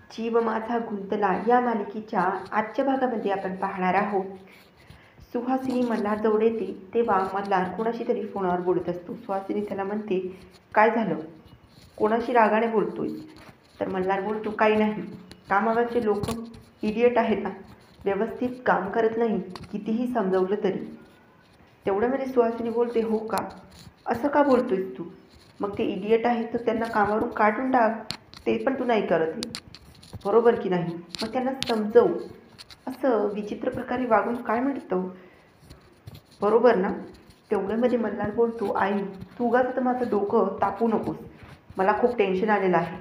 जीव माझा गुंतला या मालिकेच्या आजच्या भागामध्ये आपण पाहणार आहोत. सुहासिनी मल्हारजवळ येते तेव्हा मल्हार कोणाशी तरी फोनवर बोलत असतो. सुहासिनी त्याला म्हणते, काय झालं, कोणाशी रागाने बोलतोय? तर मल्हार बोलतो, काही नाही, कामावरचे लोक इडियट आहेत ना, व्यवस्थित काम करत नाही, कितीही समजवलं तरी. तेवढ्यामध्ये सुहासिनी बोलते, हो का, असं का बोलतोयस तू? मग ते इडियट आहेत तर त्यांना कामावरून काढून टाक, ते पण तू नाही करत आहे, बरोबर की नाही? मग त्यांना समजव. असं विचित्र प्रकारे वागून काय मिळतं, बरोबर ना? तेवढ्यामध्ये मल्हार बोलतो, आई तू उगाच आता माझं डोकं तापू नकोस, मला खूप टेन्शन आलेलं आहे.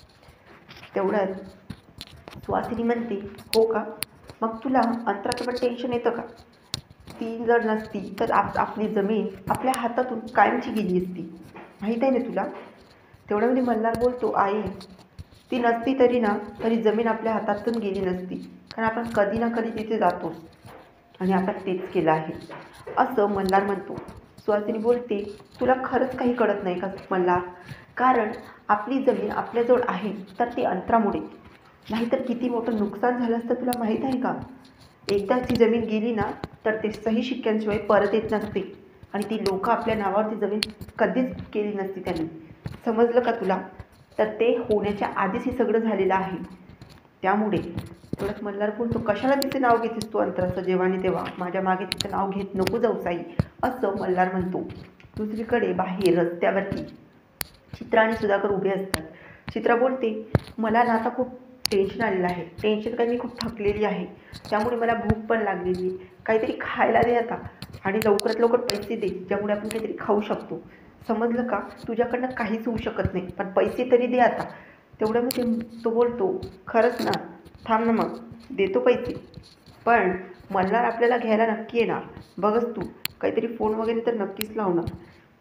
तेवढ्यात सुहासिनी म्हणते, हो का, मग तुला अंतराचं पण टेन्शन येतं का? ती जर नसती तर आपली जमीन आपल्या हातातून कायमची गेली असती, माहीत आहे ना तुला? तेवढ्यामध्ये मल्हार बोलतो, आई ती नसती तरी जमीन आपल्या हातातून गेली नसती, कारण आपण कधी ना कधी तिथे जातोच आणि आपण तेच केलं आहे, असं मल्हार म्हणतो. सुहासिनी बोलते, तुला खरंच काही कळत नाही का मल्हार? कारण आपली जमीन आपल्याजवळ आहे तर ती अंतरामुळे, नाहीतर किती मोठं नुकसान झालं असतं तुला माहीत आहे का? एकदाच ती जमीन गेली ना तर ते सही शिक्क्यांशिवाय परत येत नसते आणि ती लोक आपल्या नावावर ती जमीन कधीच केली नसती त्यांनी, समजलं का तुला? तर ते होण्याच्या आधीच हे सगळं झालेलं आहे. त्यामुळे तेवढंच मल्हार बोलतो, कशाला तिचं नाव घेतेस तू अंतराचं, जेव्हा आणि तेव्हा माझ्या मागे तिचं नाव घेत नको जाऊ साई, असं मल्हार म्हणतो. दुसरीकडे बाहेर रस्त्यावरती चित्रा आणि सुधाकर उभे असतात. चित्रा बोलते, मला ना आता खूप टेन्शन आलेलं आहे, टेन्शन काय मी खूप थकलेली आहे, त्यामुळे मला भूक पण लागलेली आहे, काहीतरी खायला दे आता आणि लवकरात लवकर पैसे दे ज्यामुळे आपण काहीतरी खाऊ शकतो, समजलं का? तुझ्याकडनं काहीच होऊ शकत नाही, पण पैसे तरी दे आता. तेवढ्यामध्ये तो बोलतो, खरंच ना, थांब ना, मग देतो पैसे, पण मल्हार आपल्याला घ्यायला नक्की येणार, बघच तू, काहीतरी फोन वगैरे तर नक्कीच लावणार.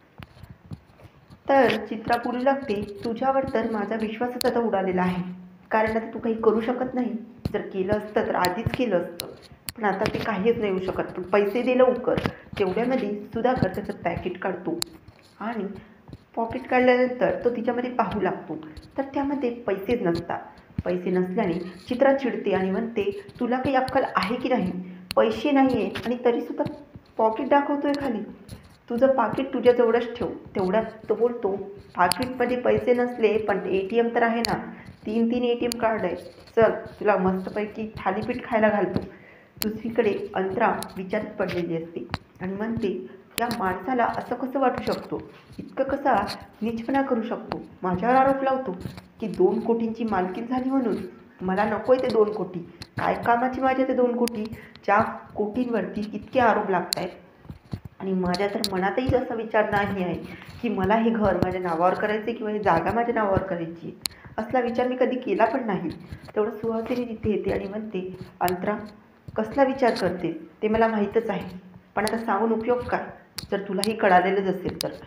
तर चित्रा बोलू लागते, तुझ्यावर तर माझा विश्वासच आता उडालेला आहे, कारण आता तू काही करू शकत नाही, जर केलं असतं तर आधीच केलं असतं, पण आता ते काहीच नाही होऊ शकत, पण पैसे दे लवकर. तेवढ्यामध्ये सुधाकर त्याचं पॅकेट काढतो आणि पॉकेट काढल्यानंतर तो तिच्यामध्ये पाहू लागतो, तर त्यामध्ये पैसेच नसतात. पैसे नसल्याने चित्रा चिडते आणि म्हणते, तुला काही अक्कल आहे की नाही? पैसे नाही आहे आणि तरीसुद्धा पॉकेट दाखवतोय खाली, तुझं पाकिट तुझ्याजवळच ठेव. तेवढ्यात तो बोलतो, पाकिटमध्ये पैसे नसले पण ATM तर आहे ना, 3 ATM कार्ड आहे, चल तुला मस्तपैकी थालीपीठ खायला घालतो. दुसरीकडे अंतरा विचारात पडलेली असते आणि म्हणते, या माणसाला असं कसं वाटू शकतो, इतकं कसा नीचपणा करू शकतो, माझ्यावर आरोप लावतो की 2 कोटींची मालकीण झाली म्हणून. मला नको आहे ते 2 कोटी, काय कामाची माझ्या ते 2 कोटी, ज्या कोटींवरती इतके आरोप लागत आहेत. आणि माझ्या तर मनातही असा विचार नाही आहे की मला हे घर माझ्या नावावर करायचे किंवा ही जागा माझ्या नावावर करायची, असला विचार मी कधी केला पण नाही. तेवढं सुहासिनी तिथे येते आणि म्हणते, अंतरा कसला विचार करते ते मला माहीतच आहे, पण आता सांगून उपयोग काय, जर तुलाही कळालेलंच असेल तर.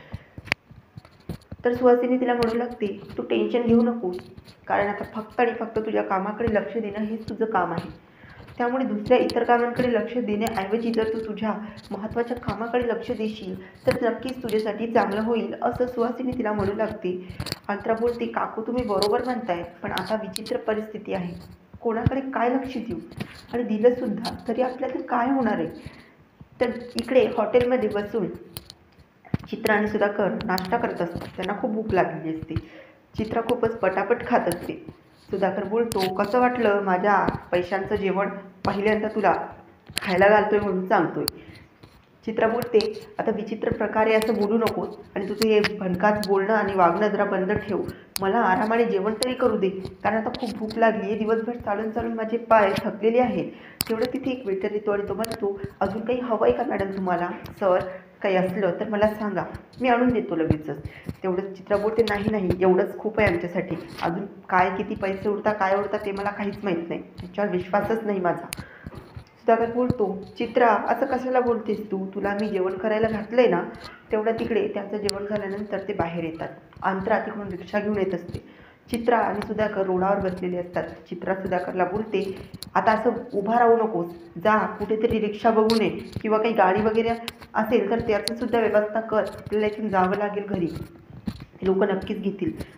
तर सुहासिनी तिला म्हणू लागते, तू टेन्शन घेऊ नकोस, कारण आता फक्त आणि फक्त तुझ्या कामाकडे लक्ष देणं हेच तुझं काम आहे, त्यामुळे दुसऱ्या इतर कामांकडे लक्ष देण्याऐवजी जर तू तुझ्या महत्त्वाच्या कामाकडे लक्ष देशील तर नक्कीच तुझ्यासाठी चांगलं होईल, असं सुहासिनी तिला म्हणू लागते. अंतरा बोलते, काकू तुम्ही बरोबर म्हणताय, पण आता विचित्र परिस्थिती आहे, कोणाकडे काय लक्ष देऊ, आणि दिलंसुद्धा तरी आपल्याला काय होणार आहे? तर इकडे हॉटेलमध्ये बसून चित्रा आणि सुधाकर नाश्ता करत असतात, त्यांना खूप भूक लागलेली असते. चित्रा खूपच पटापट खात असते. सुधाकर बोलतो, कसं वाटलं माझ्या पैशांचं जेवण, पहिल्यांदा तुला खायला घालतोय म्हणून सांगतोय. चित्रा बोलते, आता विचित्र प्रकारे असं बोलू नकोस आणि तुझं हे भणकाच बोलणं आणि वागणं जरा बंद ठेव, मला आरामाने जेवण तरी करू दे, कारण आता खूप भूक लागली आहे, दिवसभर चालून चालून माझे पाय थकलेले आहेत. तेवढं तिथे एक वेटर येतो आणि तो म्हणतो, अजून काही हवं आहे का मॅडम तुम्हाला? सर काही असलं तर मला सांगा, मी आणून देतो लगेचच. तेवढंच चित्रा बोलते, नाही नाही, एवढंच खूप आहे आमच्यासाठी, अजून काय किती पैसे उरता काय उरता ते मला काहीच माहीत नाही, त्याच्यावर विश्वासच नाही माझा. सुधाकर बोलतो, चित्रा असं कशाला बोलतेस तू, तुला मी जेवण करायला घातलं आहे ना. तेवढ्या तिकडे त्यांचं जेवण झाल्यानंतर ते बाहेर येतात. अंतरा तिकडून रिक्षा घेऊन येत असते. चित्रा आणि सुधाकर रोडावर बसलेले असतात. चित्रा सुधाकरला बोलते, आता असं उभा राहू नकोस, जा कुठेतरी रिक्षा बघून ये किंवा काही गाडी वगैरे असेल तर त्याचंसुद्धा व्यवस्था कर, आपल्याला इथून जावं लागेल घरी, ते लोक नक्कीच घेतील.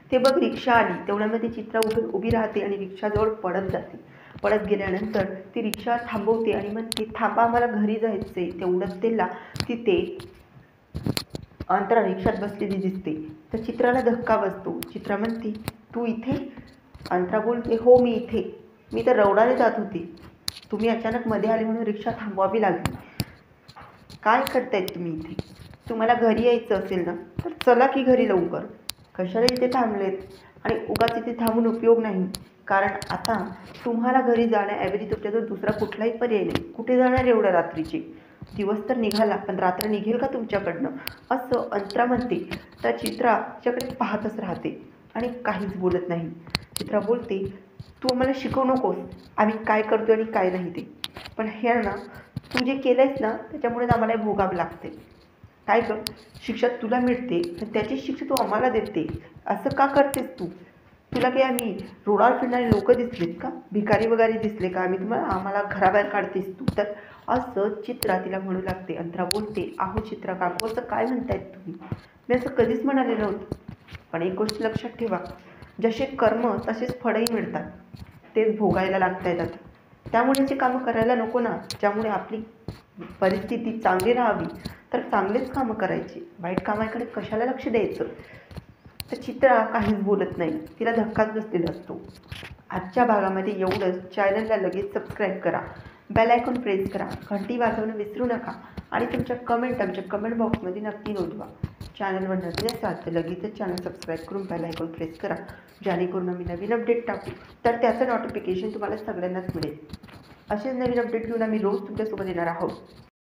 ते बघ रिक्षा आली तेवढ्यामध्ये चित्रा उभी राहते आणि रिक्षाजवळ पळत जाते. पळत गेल्यानंतर ती रिक्षा थांबवते आणि म्हणते, थांबा मला घरी जायचंय. तेवढंच त्याला तिथे अंतरा रिक्षात बसलेली दिसते. तर चित्राला धक्का बसतो. चित्रा म्हणते, तू इथे? अंतरा बोलते, हो मी इथे. मी तर रौडाने जात होते. तुम्ही अचानक मध्ये आले म्हणून रिक्षा थांबवावी लागली. काय करतायत तुम्ही इथे? तुम्हाला घरी यायचं असेल ना तर चला की घरी लवकर. कशाला इथे थांबलेत? आणि उगाच इथे थांबून उपयोग नाही. कारण आता तुम्हाला घरी जाण्याऐवजी तुमच्याजवळ दुसरा कुठलाही पर्याय नाही. कुठे जाणार एवढ्या रात्रीचे? दिवस तर निघाला पण रात्र निघेल का तुमच्याकडनं? असं अंतरा म्हणते. तर चित्रा तिच्याकडे पाहतच राहते आणि काहीच बोलत नाही. चित्रा बोलते, तू आम्हाला शिकवू नकोस आम्ही काय करतो आणि काय नाही ते. पण हे ना, तू जे केलं आहेस ना त्याच्यामुळे आम्हाला भोगावं लागते. काय कर, शिक्षा तुला मिळते पण त्याची शिक्षा तू आम्हाला देते. असं का करतेस तू? तुला काही आम्ही रोडावर फिरणारे लोक दिसलेत का? भिकारी वगैरे दिसले का? आम्हाला घराबाहेर काढतेस तू तर? असं चित्रा तिला म्हणू लागते. अंतरा बोलते, अहो चित्रा काकू असं काय म्हणतायत तुम्ही? मी असं कधीच म्हणाले नव्हतं. पण एक गोष्ट लक्षात ठेवा, जसे कर्म तसेच फळही मिळतात. तेच भोगायला लागतायत आता. त्यामुळे जे कामं करायला नको ना, ज्यामुळे आपली परिस्थिती चांगली राहावी तर चांगलेच कामं करायची. वाईट कामाकडे कशाला लक्ष द्यायचं? तर चित्रा काहीच बोलत नाही. तिला धक्काच बसलेला असतो. आजच्या भागामध्ये एवढंच. चॅनलला लगेच सबस्क्राईब करा, बेल आयकॉन प्रेस करा, घंटी वाजवणं विसरू नका आणि तुमच्या कमेंट आमच्या कमेंट बॉक्समध्ये नक्की नोंदवा. चॅनलवर नवीन असाल तर लगेचच चॅनल सबस्क्राईब करून बेल आयकॉन प्रेस करा, जेणेकरून आम्ही नवीन अपडेट टाकू तर त्याचं नोटिफिकेशन तुम्हाला सगळ्यांनाच मिळेल. असेच नवीन अपडेट घेऊन आम्ही रोज तुमच्यासोबत येणार आहोत.